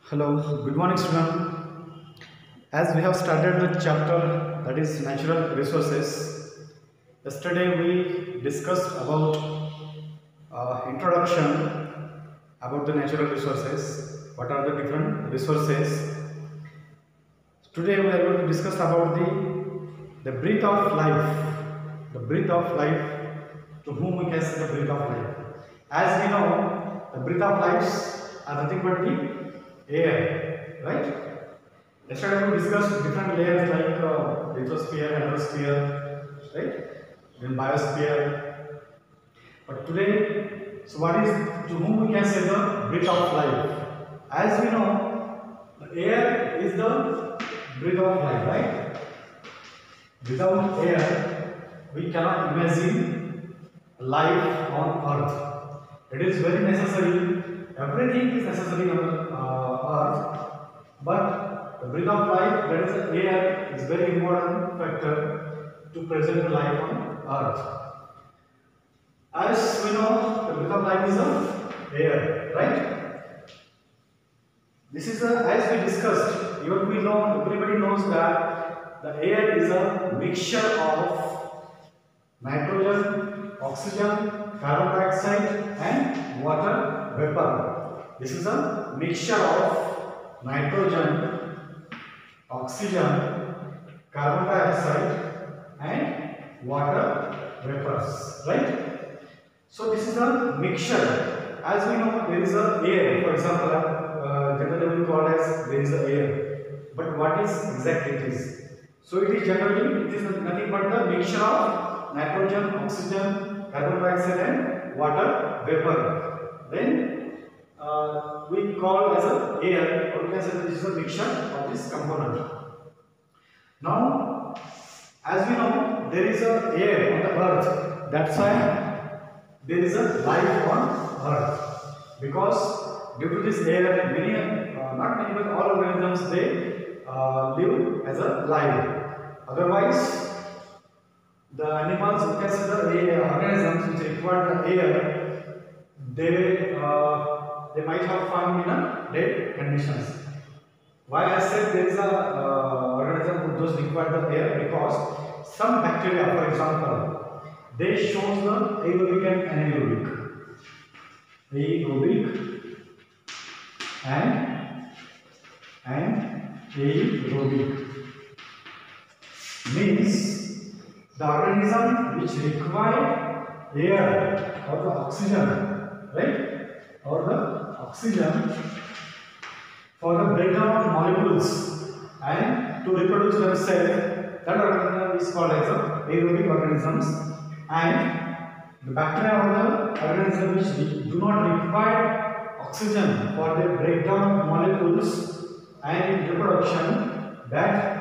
Hello, good morning student. As we have started the chapter that is natural resources, yesterday we discussed about introduction about the natural resources. What are the different resources? Today we are going to discuss about the breath of life. The breath of life, to whom we can say the breath of life. As we know, the breath of lives are nothing but the air, right? Yesterday we discussed different layers like lithosphere, hydrosphere, right? Then biosphere. But today, so what is, to whom we can say the breath of life? As we know, the air is the breath of life, right? Without air, we cannot imagine life on earth. It is very necessary. Everything is necessary on earth, but the breath of life, that is the air, is very important factor to present life on earth. As we know, the breath of life is the air, right? This is as we discussed. Even we know, everybody knows that the air is a mixture of nitrogen, oxygen, carbon dioxide, and water vapor. This is a mixture of nitrogen, oxygen, carbon dioxide, and water vapors, right? So this is a mixture. As we know, there is a air. For example, generally we call as there is a air. But what is exactly it is? So it is generally, it is nothing but the mixture of nitrogen, oxygen, carbon dioxide, and water vapor. Then we call as a air, or we can say this is a mixture of this component. Now, as we know, there is a air on the earth. That's why there is a life on earth, because due to this air, many, not many, but all organisms, they live as a life. Otherwise, the animals who can see the organisms which require the air, they might have found in a dead conditions. Why I said there is a organism who does require the air? Because some bacteria, for example, they shows the aerobic and anaerobic. Aerobic and anaerobic means the organism which require air or the oxygen, right? Or the oxygen for the breakdown of molecules and to reproduce themselves, that organism is called as aerobic organisms. And the bacteria or the organism which do not require oxygen for the breakdown of molecules and in reproduction, that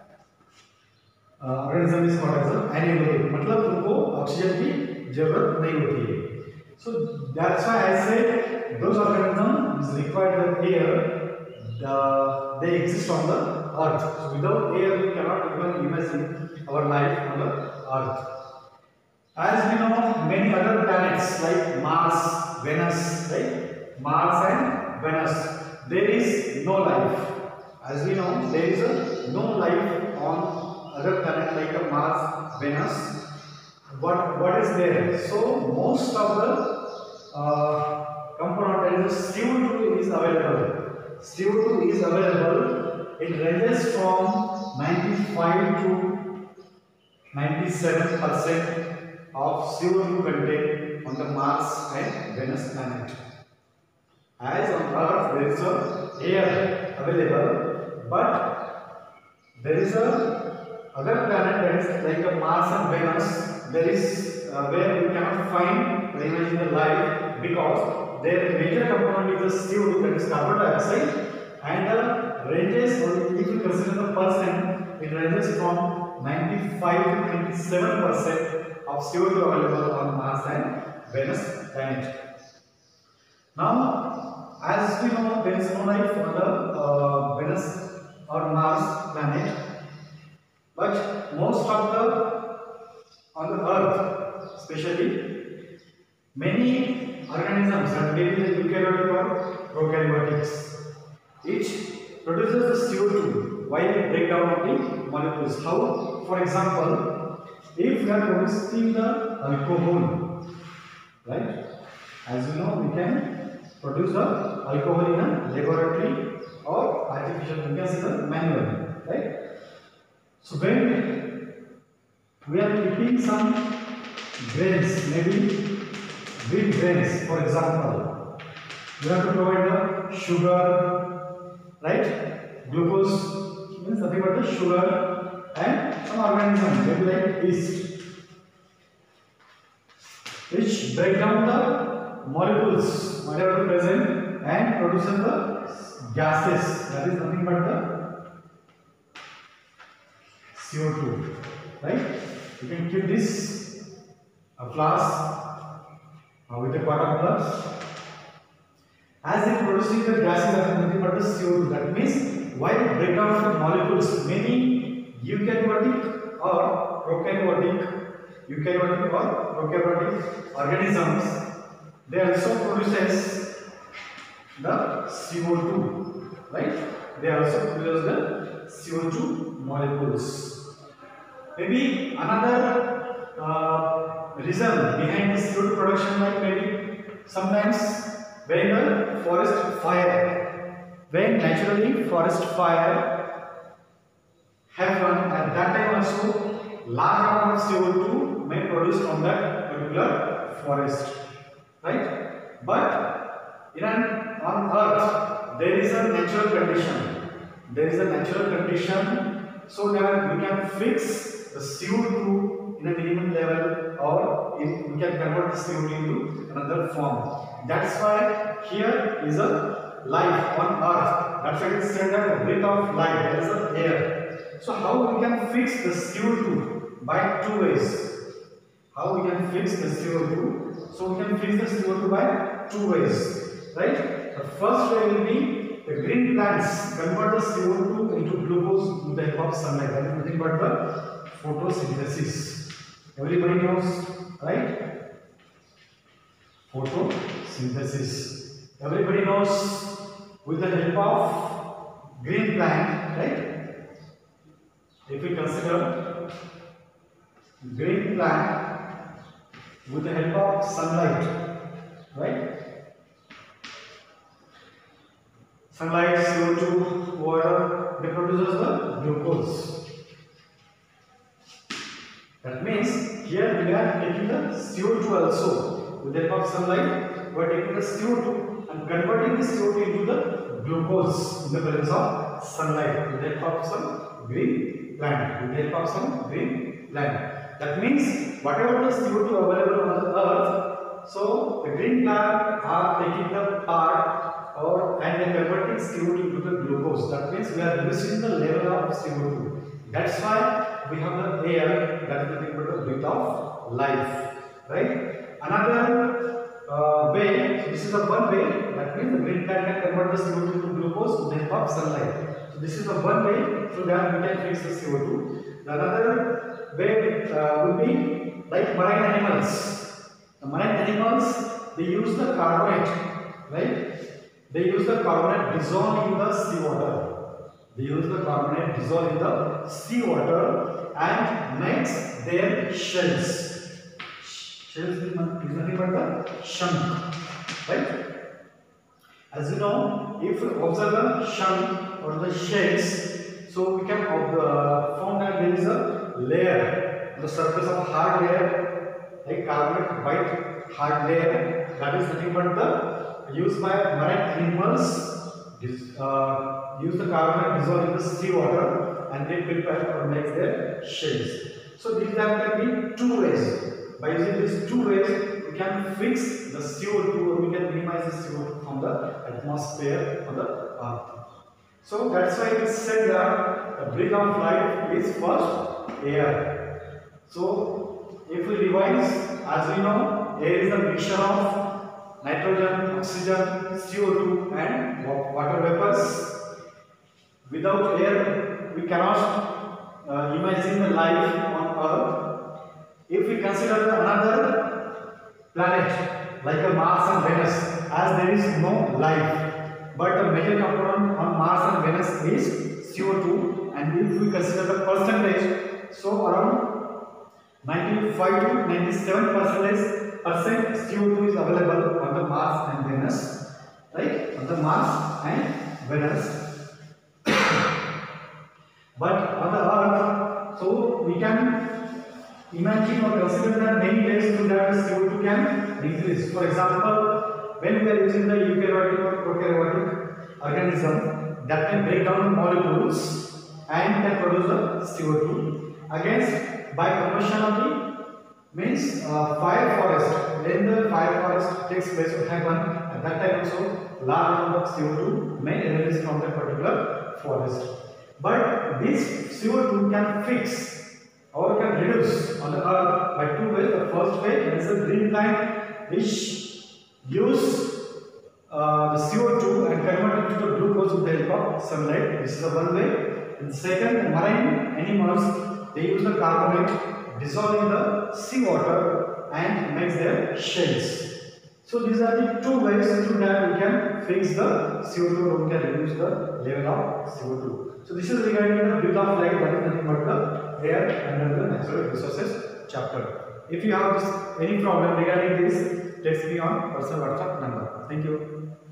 organism is called as anaerobic. मतलब उनको oxygen की जरूरत नहीं होती है. So that's why I say those organisms require the air. They exist on the earth. So without air, we cannot even imagine our life on the earth. As we know, many other planets like Mars, Venus, right? Mars and Venus, there is no life. As we know, there is no life on other planets like Mars, Venus. What is there? So most of the component is CO2 is available. CO2 is available. It ranges from 95 to 97% of CO2 contained on the Mars and Venus planet. As on Earth there is a air available, but there is a other planet that is like a Mars and Venus. There is where we cannot find or imagine the life, because their major component is the CO2, that is carbon dioxide, and the ranges, or if you consider the percent, it ranges from 95 to 97% of CO2 available on Mars and Venus planet. Now, as we know, there is no life on the Venus or Mars planet, but most of on the Earth, especially, many organisms are maybe the eukaryotic or prokaryotics. It produces the CO2 while it breaks down of the molecules. How? For example, if we are producing the alcohol, right? As you know, we can produce the alcohol in a laboratory or artificial, we can say the manual, right? So when we are keeping some grains, maybe wheat grains, for example, we have to provide the sugar, right? Glucose means nothing but the sugar and some organism, maybe like yeast, which break down the molecules whatever present and produces the gases, that is nothing but the CO2, right? You can keep this a flask with a quarter plus. As it producing the gases, that is nothing but the CO2. That means while break down the molecules, many eukaryotic or prokaryotic organisms, they also produces the CO2, right? They also produce the CO2 molecules. Maybe another reason behind the CO2 production, like maybe sometimes when the forest fire, when naturally forest fire happen, at that time also large amount of CO2 may produce from that particular forest, right? But on earth there is a natural condition. There is a natural condition so that we can fix the CO2 in a minimum level, or we can convert the CO2 into another form. That's why here is a life on earth. That's why it's said that the breath of life, there is a air. So how we can fix the CO2? By two ways. How we can fix the CO2? So we can fix the CO2 by two ways, right? The first way will be the green plants convert the CO2 into glucose with the help of sunlight. That is nothing but the photosynthesis. Everybody knows, right? Photosynthesis. Everybody knows with the help of green plant, right? If we consider green plant with the help of sunlight, right? Sunlight, CO2, water, they produces the glucose. That means here we are taking the CO2 also. With the help of sunlight, we are taking the CO2 and converting the CO2 into the glucose in the presence of sunlight with the help of some green plant. With the help of some green plant. That means whatever the CO2 available on the earth, so the green plant are taking the part and they converting CO2 into the glucose. That means we are reducing the level of CO2. That's why we have the air, that is nothing but the breath of life, right? Another way, so this is the one way, that means the green plant can convert the CO2 into glucose with the help of sunlight. So this is the one way so that we can fix the CO2. The another way will be like marine animals. The marine animals, they use the carbonate, right? They use the carbonate dissolved in the seawater. They use the carbonate dissolved in the seawater and makes their shells. Shells is nothing but the shank, right? As you know, if we observe the shank or the shells, so we can found that there is a layer on the surface of hard layer, like carbonate white hard layer, that is nothing but the used by marine animals. Use the carbonate dissolved in the seawater and they prepare or make their shells. So these can be two ways. By using these two ways, we can fix the CO2 or we can minimize the CO2 from the atmosphere on the earth. So that's why it is said that the breath of life is first air. So if we revise, as we know, air is a mixture of nitrogen, oxygen, CO2 and water vapors. Without air, we cannot imagine the life on earth. If we consider another planet like a Mars and Venus, as there is no life, but the major component on Mars and Venus is CO2, and if we consider the percentage, so around 95 to 97% CO2 is available on the Mars and Venus, right? On the Mars and Venus. But on the Earth, so we can imagine or consider that many ways to that CO2 can increase. For example, when we are using the eukaryotic or prokaryotic organism, that can break down the molecules and can produce the CO2. Against by combustion means fire forest. When the fire forest takes place to happen, at that time also large amount of CO2 may release from the particular forest. But this CO2 can fix or can reduce on the Earth by two ways. The first way is a green plant which use the CO2 and convert it to the glucose with the help of sunlight. This is the one way. And second, marine animals, they use the carbonate dissolving the seawater and makes their shells. So these are the two ways through that we can fix the CO2 or we can reduce the level of CO2. So this is regarding the breath of life, that is nothing but the air under the natural resources chapter. If you have any problem regarding this, text me on personal WhatsApp number. Thank you.